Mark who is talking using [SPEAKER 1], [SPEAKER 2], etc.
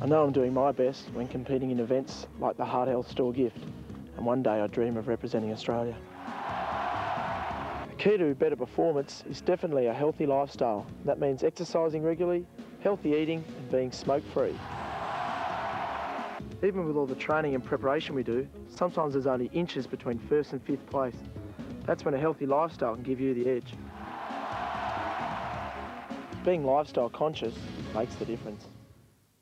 [SPEAKER 1] I know I'm doing my best when competing in events like the Heart Health Store Gift, and one day I dream of representing Australia. The key to better performance is definitely a healthy lifestyle. That means exercising regularly, healthy eating and being smoke-free. Even with all the training and preparation we do, sometimes there's only inches between first and fifth place. That's when a healthy lifestyle can give you the edge. Being lifestyle conscious makes the difference.